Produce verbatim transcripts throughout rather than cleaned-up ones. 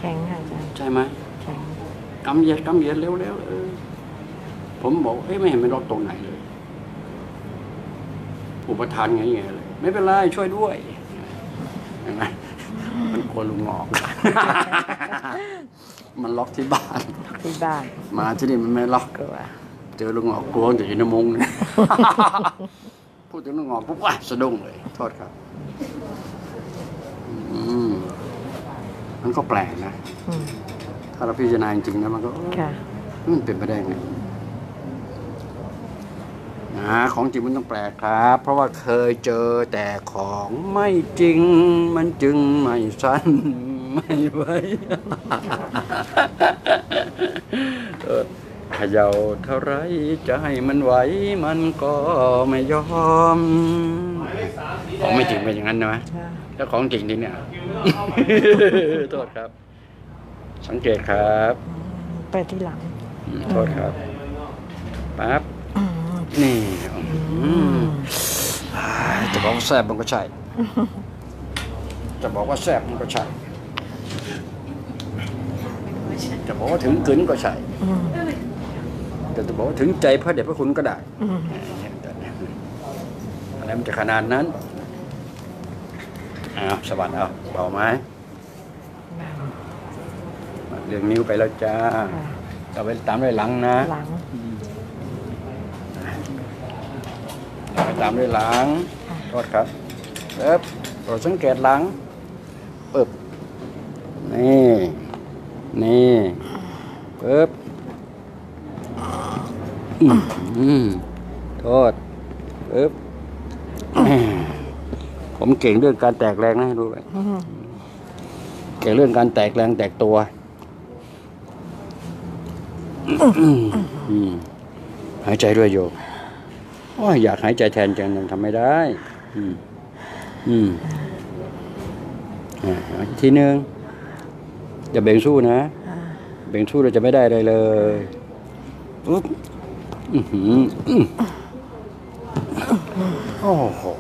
ข็งค่ะอาจารย์ใช่ไหมแข็งกำเหยียดกำเหยียดเร็วๆเออผมบอกเฮ้ยไม่เห็นมันล็อกตรงไหนเลยอุปทานไงไงเลยไม่เป็นไรช่วยด้วยเห็นไหมมันกลัวลุงงอก มันล็อกที่บ้านที่บ้านมาที่นี่มันไม่ล็อกกลัวเจอลุงงอกกลัวแต่อยู่ในมุ้งเนี่ย พูดถึงลุงงอกปุ๊บว่าสะดุ้งเลยโทษครับอืมมันก็แปลกนะถ้าเราพิจารณาจริงๆนะมันก็มันเป็นไปได้ไงนะของจริงมันต้องแปลกครับ เพราะว่าเคยเจอแต่ของไม่จริงมันจึงไม่สั้นไม่ไหวเขย่าเท่าไรจะให้มันไหวมันก็ไม่ยอมของไม่จริงเป็นอย่างนั้นนะถ้าของจริงจริงเนี่ยโทษครับสังเกตครับไปที่หลังโทษครับปั๊บนี่จะบอกว่าแซ่บมันก็ใช่จะบอกว่าแซ่บมันก็ใช่จะบอกว่าถึงกึ๋นก็ใช่แต่จะบอกว่าถึงใจพระเดชพระคุณก็ได้อะไรมันจะขนาดนั้นอ้าวสวัสดีเอาเบาไหมเรื่องนิ้วไปแล้วจ้าเราไปตามด้วยหลังนะหลังไปตามด้วยหลังโทษครับเอ๊บโปรดสังเกตหลังปึ๊บนี่นี่ปึ๊บอืมโทษปึ๊บผมเก่งเรื่องการแตกแรงนะให้รู้ไว้เก่งเรื่องการแตกแรงแตกตัวหายใจด้วยโยมว่าอยากหายใจแทนจังทำไม่ได้อืมอืมทีนึงอย่าเบ่งสู้นะเบ่งสู้เราจะไม่ได้เลยเลยปุ๊บโอ้โห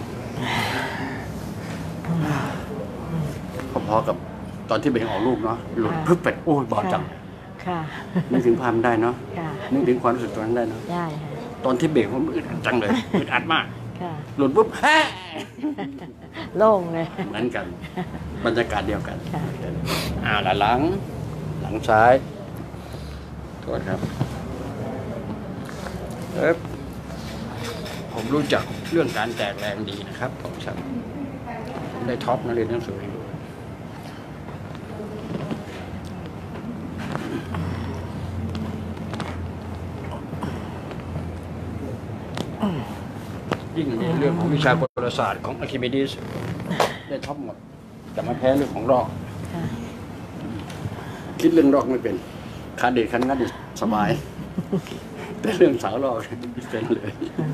พอๆกับตอนที่เบ่งออกลูกเนาะหลุดพึบเป็ดโอ้ยบอดจังนึกถึงภาพได้เนาะนึกถึงความรู้สึกตอนนั้นได้เนาะได้ตอนที่เบรกผมอึดอัดจังเลยอึดอัดมากหลุดปุ๊บแฮ่โล่งเลยเหมือนกันบรรยากาศเดียวกันอ่าหลังหลังซ้ายโทษครับเอ๊ะผมรู้จักเรื่องการแตกแรงดีนะครับผมสั่งผมได้ท็อปนักเรียนหนังสือยิ่งในเรื่องของวิชากลศาสตร์ของอาร์คิมิดีสได้ท็อปหมดแต่มาแพ้เรื่องของรอกคิดเรื่องรอกไม่เป็นคาเดทคันงัดสบายแต่เรื่องสาวรอกไม่เป็นเลย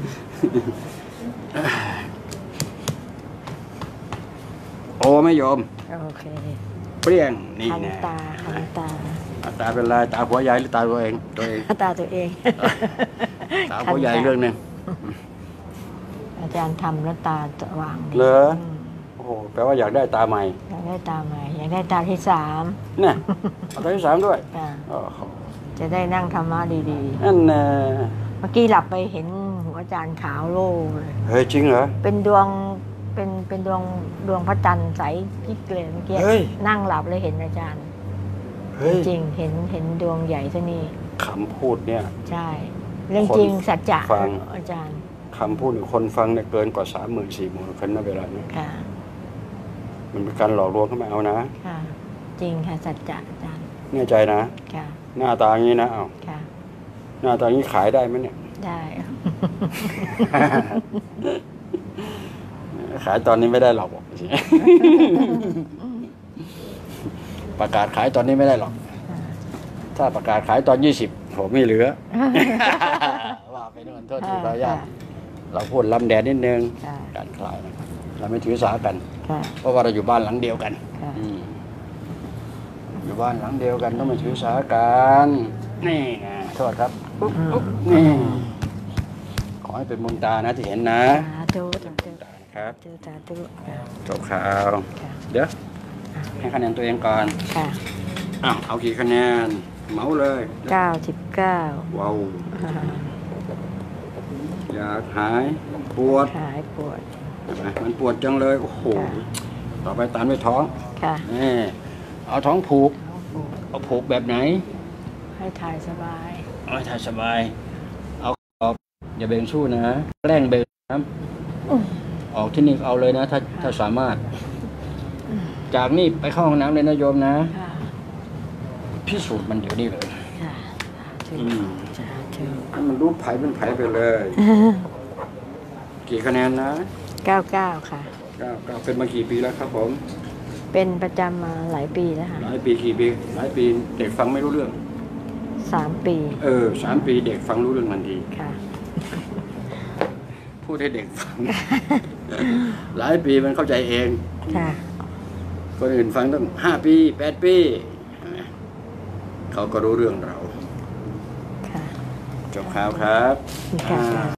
โอ้ไม่ยอมโอเคเปรี้ยงนี่แน่ตาตาตาเป็นลายตาหัวใหญ่หรือตาตัวเองตัวเองตาตัวเองตาหัวใหญ่เรื่องนึงอาจารย์ทำแล้วตาสว่างเหรอโอ้โหแปลว่าอยากได้ตาใหม่อยากได้ตาใหม่อยากได้ตาที่สามเนี่ยตาที่สามด้วยจะได้นั่งธรรมะดีๆนั่นน่ะเมื่อกี้หลับไปเห็นหัวอาจารย์ขาวโล่เลยเฮ้ยจริงเหรอเป็นดวงเป็นเป็นดวงดวงพระจันทร์ใสกิ๊กเลยเมื่อกี้นั่งหลับเลยเห็นอาจารย์จริงเห็นเห็นดวงใหญ่ซะนี่คำพูดเนี่ยใช่เรื่องจริงสัจจะอาจารย์คำพูดคนฟังเนี่ยเกินกว่าสามหมื่นสี่หมื่นคนณเวลานี้มันเป็นการหลอกลวงเข้ามาเอานะจริงค่ะสัจจะอาจารย์แน่ใจนะหน้าตาอย่างนี้นะเอาหน้าตาอย่างนี้ขายได้ไหมเนี่ยได้ขายตอนนี้ไม่ได้หรอกประกาศขายตอนนี้ไม่ได้หรอกถ้าประกาศขายตอนยี่สิบผมไม่เหลือว่าไปนู่นโทษทีเราญาติเราพูดลำแดดนิดนึงการคลายนะครับเราไม่ถือสากันเพราะว่าเราอยู่บ้านหลังเดียวกันอยู่บ้านหลังเดียวกันต้องไม่ถือสากันนี่นะโทษครับนี่ขอให้เป็นบุญตานะที่เห็นนะครับจบข่าวเดี๋ยวให้คะแนนตัวเองก่อนอ้าวเอากี่คะแนนเหมาเลยเก้าสิบเก้าว้าวอยากหายปวดหายปวดเห็นไหมมันปวดจังเลยโอ้โหต่อไปตามด้วยท้องค่ะนี่เอาท้องผูกเอาผูกแบบไหนให้ถ่ายสบายเอาให้ถ่ายสบายเอาออกอย่าเบ่งสู้นะแกล้งเบ่งน้ำออกที่นี่เอาเลยนะ ถ้าถ้าสามารถ จากนี่ไปเข้าห้องน้ำเลยนะโยมนะค่ะพิสูจน์มันเดี๋ยวนี้เลยค่ะถึงอืมจะถึงให้มันรู้ไผ่เป็นไผ่ไปเลย กี่คะแนนนะเก้าเก้าค่ะเก้าเก้าเป็นมากี่ปีแล้วครับผมเป็นประจำมาหลายปีแล้วค่ะหลายปีกี่ปีหลายปีเด็กฟังไม่รู้เรื่องสามปีเออสามปีเด็กฟังรู้เรื่องทันทีค่ะพูดให้เด็กฟัง หลายปีมันเข้าใจเองค่ะคนอื่นฟังต้องห้าปีแปดปีเขาก็รู้เรื่องเราค่ะจบข่าวครับค่ะอ่า